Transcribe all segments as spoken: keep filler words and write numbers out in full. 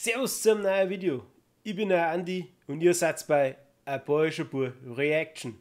Servus zum neuen Video. Ich bin der Andi und ihr seid bei ein bayerischer Bub Reaction.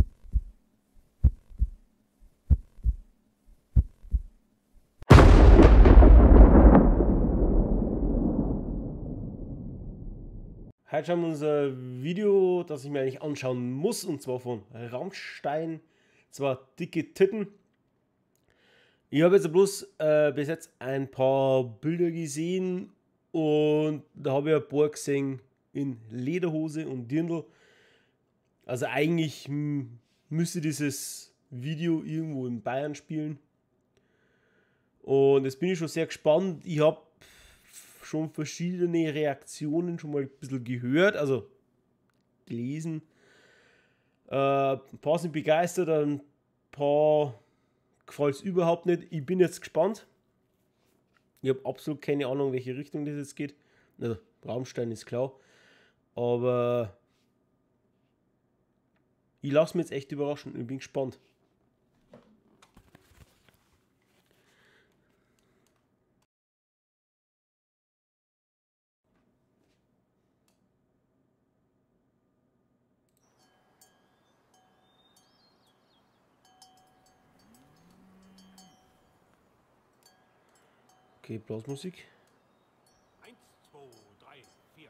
Heute schauen wir uns ein Video, das ich mir eigentlich anschauen muss, und zwar von Rammstein. Zwar dicke Titten. Ich habe jetzt bloß äh, bis jetzt ein paar Bilder gesehen und da habe ich ein paar gesehen in Lederhose und Dirndl. Also eigentlich müsste dieses Video irgendwo in Bayern spielen. Und jetzt bin ich schon sehr gespannt. Ich habe schon verschiedene Reaktionen schon mal ein bisschen gehört, also gelesen. Äh, ein paar sind begeistert, ein paar gefällt es überhaupt nicht. Ich bin jetzt gespannt. Ich habe absolut keine Ahnung, welche Richtung das jetzt geht. Also Rammstein ist klar. Aber ich lasse mich jetzt echt überraschen. Ich bin gespannt. Okay, Blasmusik. Eins, zwei, drei, vier.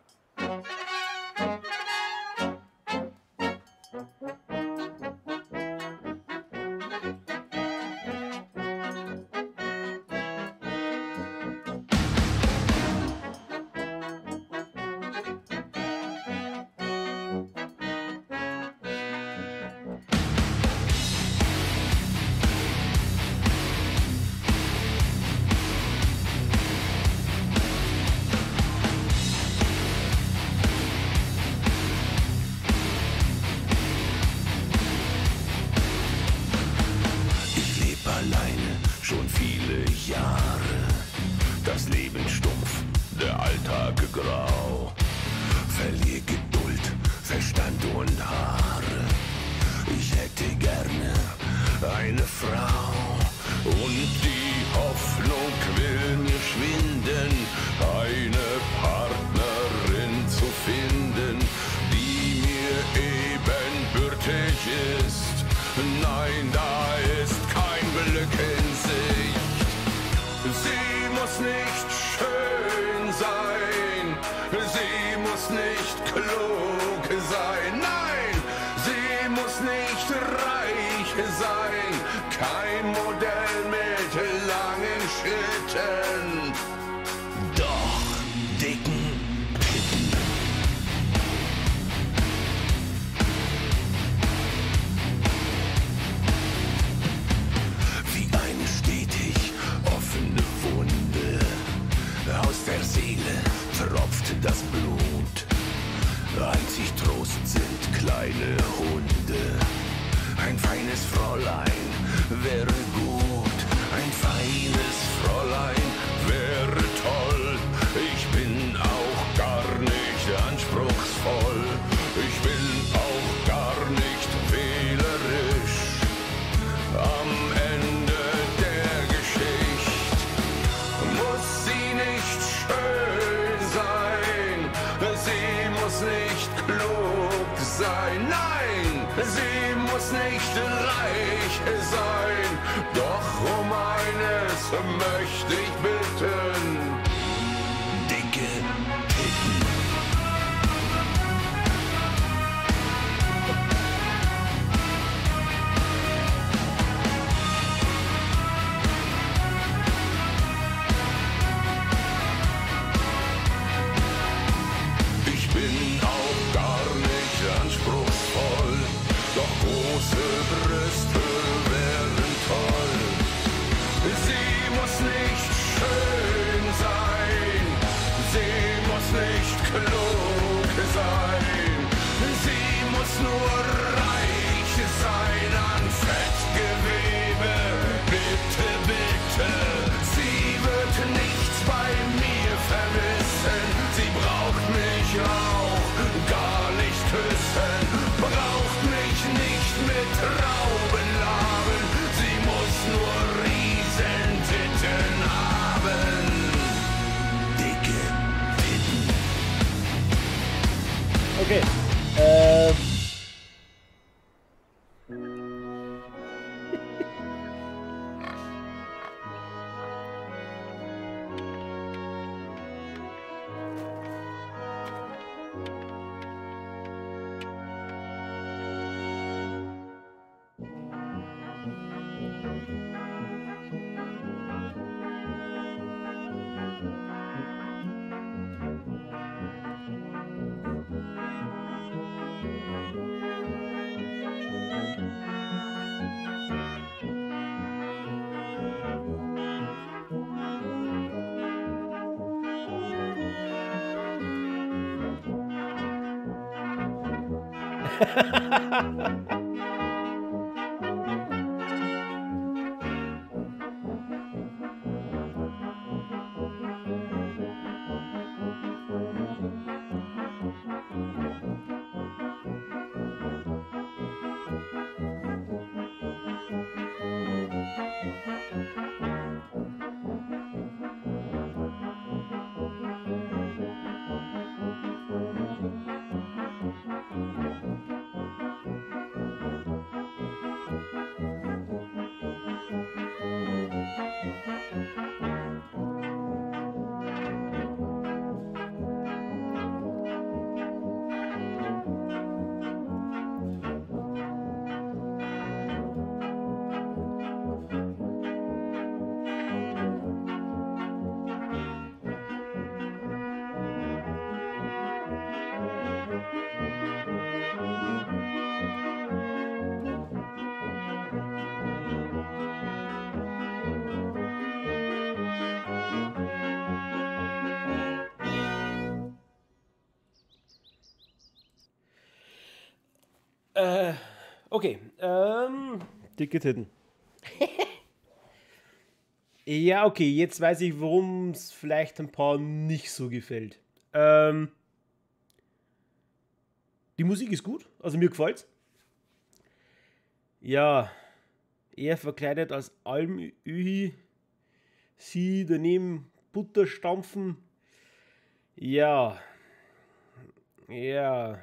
Alleine schon viele Jahre, das Leben stumpf, der Alltag grau. Verlier Geduld, Verstand und Haare. Ich hätte gerne eine Frau und die Hoffnung will mir schwinden, eine Partnerin zu finden, die mir ebenbürtig ist. Nein, da ist kein Glück in Sicht. Sie muss nicht schön sein, sie muss nicht klug sein, nein, sie muss nicht reich sein, kein Modell mit langen Schritten, doch dicken Titten. Wie eine stetig offene Wunde, aus der Seele tropft das Blut. Einzig Trost sind kleine Hunde. Ein feines Fräulein wäre gut. Ein feines Fräulein wäre toll. Ich bin auch gar nicht anspruchsvoll. Ich bin auch gar nicht wählerisch. Am Ende der Geschichte muss sie nicht schön sein, sie muss nicht klug sein, nein, sie muss nicht reich sein, doch um eines möchte ich bitten: dicke Titten. Ich bin auch gar nicht anspruchsvoll, doch große Brüste wären toll. Sie muss nicht schön sein, sie muss nicht Okay. Ähm. Äh, okay. Ähm, dicke Titten. Ja, okay, jetzt weiß ich, warum es vielleicht ein paar nicht so gefällt. Ähm, die Musik ist gut, also mir gefällt's. Ja, er verkleidet als Almöhi, sie daneben Butter stampfen. Ja, ja.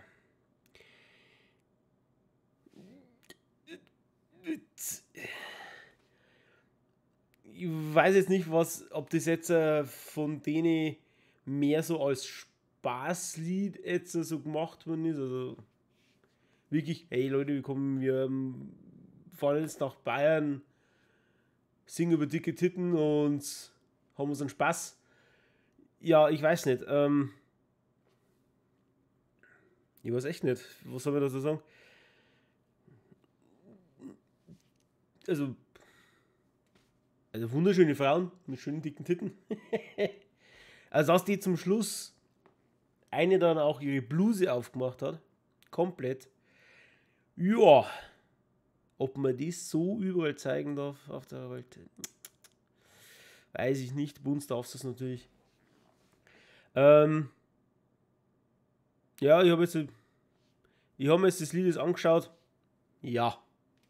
Ich weiß jetzt nicht, was, ob das jetzt äh, von denen mehr so als Spaßlied jetzt so gemacht worden ist. Also wirklich, hey Leute, wir kommen, wir ähm, fahren jetzt nach Bayern, singen über dicke Titten und haben unseren Spaß. Ja, ich weiß nicht. Ähm, ich weiß echt nicht. Was soll man dazu sagen? Also, also wunderschöne Frauen mit schönen dicken Titten. Also dass die zum Schluss eine dann auch ihre Bluse aufgemacht hat. Komplett. Ja. Ob man das so überall zeigen darf auf der Welt, weiß ich nicht. Bei uns darf es das natürlich. Ähm, ja, ich habe jetzt, ich habe mir jetzt das Lied jetzt angeschaut. Ja.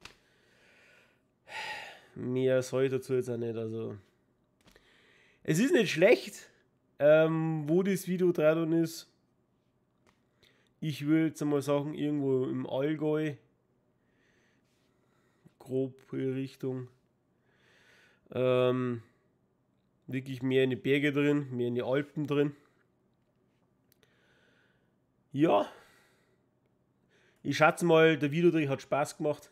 Mehr soll ich dazu jetzt auch nicht. Also, es ist nicht schlecht, ähm, wo das Video dran ist. Ich würde jetzt einmal sagen, irgendwo im Allgäu. Grob Richtung. Ähm, wirklich mehr in die Berge drin, mehr in die Alpen drin. Ja. Ich schätze mal, der Videodreh hat Spaß gemacht.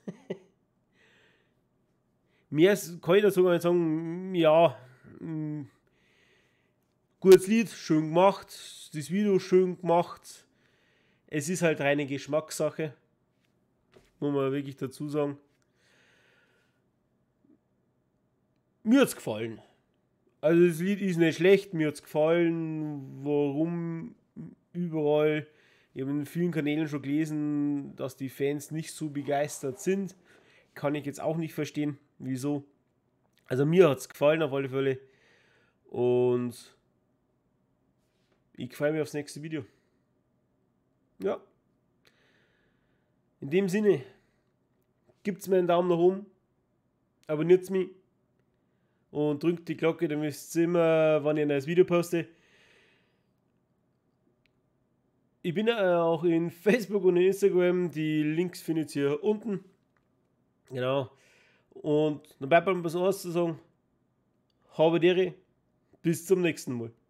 Mehr kann ich dazu gar nicht sagen, ja, mh, gutes Lied, schön gemacht, das Video schön gemacht. Es ist halt reine Geschmackssache, muss man wirklich dazu sagen. Mir hat es gefallen. Also das Lied ist nicht schlecht, mir hat es gefallen. Warum überall? Ich habe in vielen Kanälen schon gelesen, dass die Fans nicht so begeistert sind. Kann ich jetzt auch nicht verstehen, wieso. Also mir hat es gefallen auf alle Fälle. Und ich freue mich aufs nächste Video. Ja. In dem Sinne, gebt mir einen Daumen nach oben, abonniert mich und drückt die Glocke, dann wisst ihr immer, wann ich ein neues Video poste. Ich bin äh, auch in Facebook und in Instagram. Die Links findet ihr hier unten. Genau. Und dann bleibt mir was anderes zu sagen. Habe Ehre. Bis zum nächsten Mal.